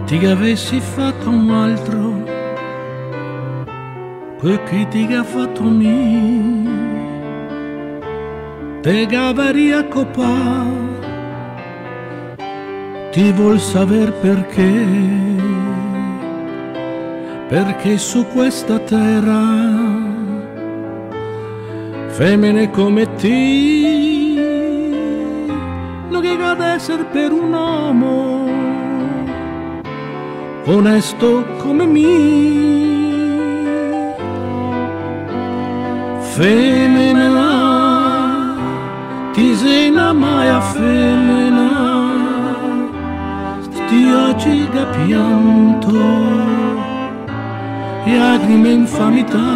ti avessi fatto un altro quel che ti ha fatto me, te gavaria copa, ti vuol saper perché su questa terra femmine come te non che ad essere per un uomo onesto come me. Femmina, ti sei una maia femmina, sti oggi che pianto, lacrime infamità.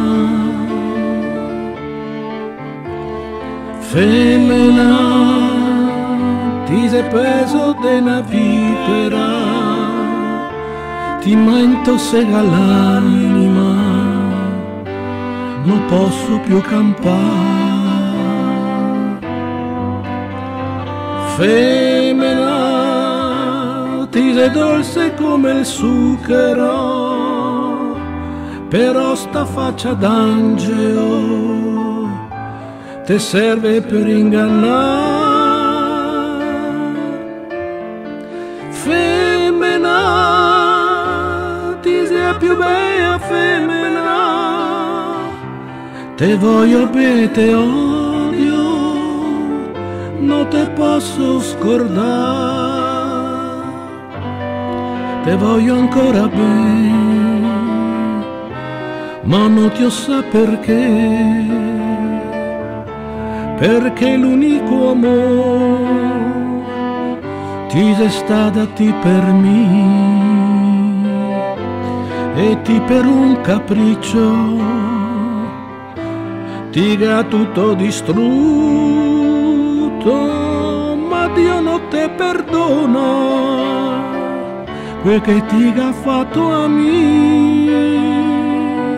Femmina, ti sei preso de una vipera, ti mento sega l'anima, non posso più campare. Femmina, ti sei dolce come il zucchero, però sta faccia d'angelo te serve per ingannare. Femmina, ti sei più bella femmina, te voglio bene, te odio, non te posso scordare, te voglio ancora bene, ma non ti so perché l'unico amore ti sei stata ti per me e ti per un capriccio ti ha tutto distrutto, ma Dio non te perdona quel che ti ha fatto a me.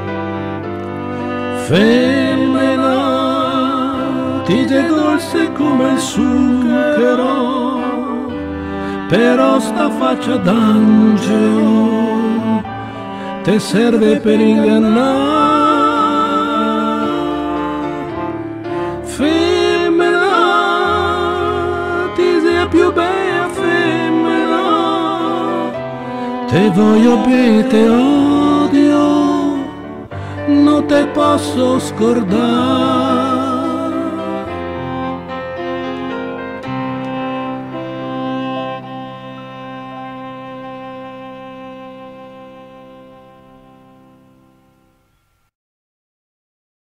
Femmina, ti sei dolce come il zucchero, però sta faccia d'angelo te serve per ingannare. Femmina, ti sei più bella femmina, te voglio bene, te odio, non te posso scordare,